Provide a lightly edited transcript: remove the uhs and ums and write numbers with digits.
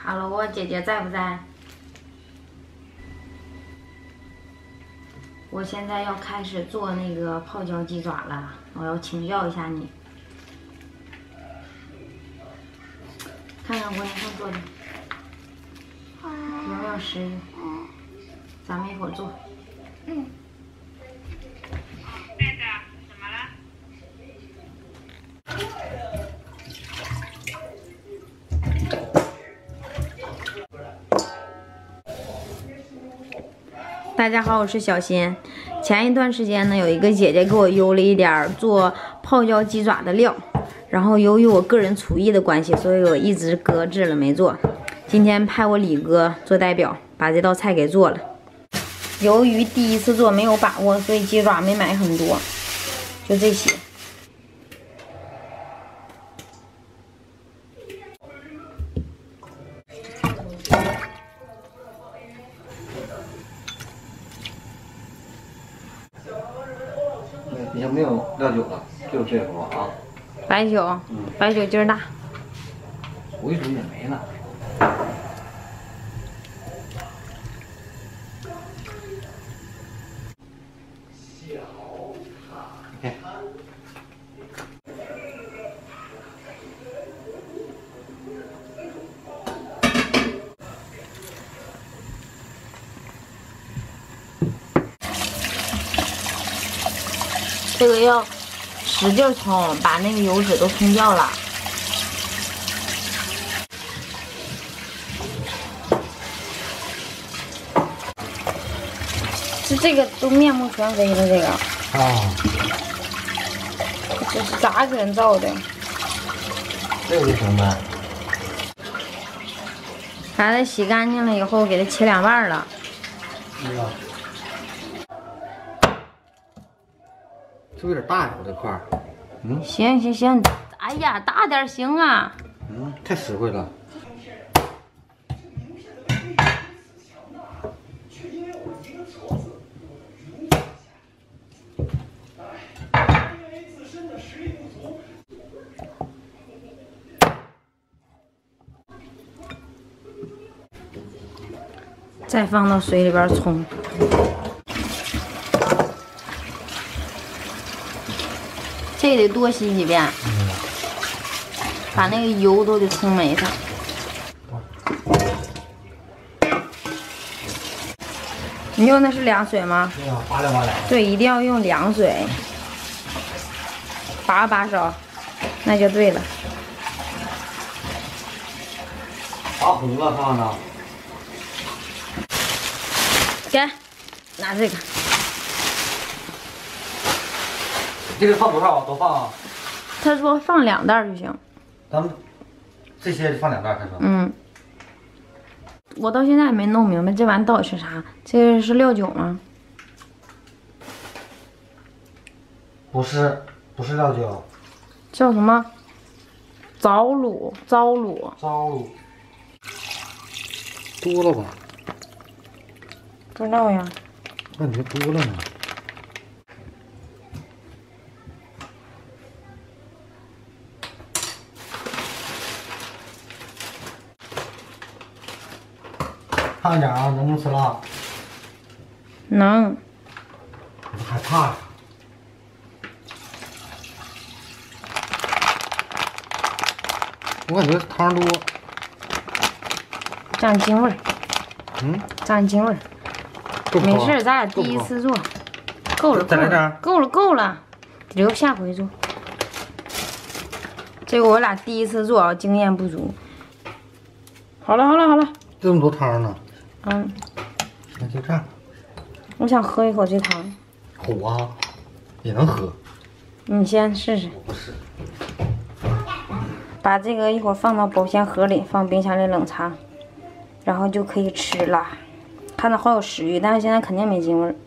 Hello， 姐姐在不在？我现在要开始做那个泡椒鸡爪了，我要请教一下你。看看我脸上做的，要不要食欲？咱们一会儿做。 妹子，怎么了？ 大家好，我是小新。前一段时间呢，有一个姐姐给我邮了一点做泡椒鸡爪的料，然后由于我个人厨艺的关系，所以我一直搁置了没做。今天派我李哥做代表，把这道菜给做了。由于第一次做没有把握，所以鸡爪没买很多，就这些。 已经没有料酒了，就这锅啊。 白酒，白酒劲儿大。 煮一煮也没了。你看， 这个要使劲冲，把那个油脂都冲掉了。这个都面目全非了，这个啊， 这是咋给人造的？ 这个就行呗。 把它洗干净了以后，给它切两半了。 是不是有点大呀？我这块儿。 行行行，哎呀，大点行啊。 太实惠了。 再放到水里边冲。这得多洗几遍，把那个油都得冲没它。你用的是凉水吗？ 拔凉拔凉。 对，一定要用凉水，把手，那就对了。 拔红了，看看呢。 给，拿这个。 这个放多少？多放啊？ 他说放2袋就行。 咱们这些放2袋，他说。 我到现在也没弄明白这玩意到底是啥。这个是料酒吗？ 不是，不是料酒。 叫什么？糟卤。 糟卤。多了吧？ 不知道呀。 感觉多了呢。看点啊，能不能吃辣？ 能。 我害怕呀。我感觉汤多。 长精味儿。长精味儿。没事，咱俩第一次做，够了， 再来点， 够了，留下回做。这个我俩第一次做啊，经验不足。好了， 这么多汤呢。那就这样。 我想喝一口这汤。 苦啊，也能喝。 你先试试。 不是。 把这个一会儿放到保鲜盒里，放冰箱里冷藏，然后就可以吃了。看着好有食欲，但是现在肯定没精味儿。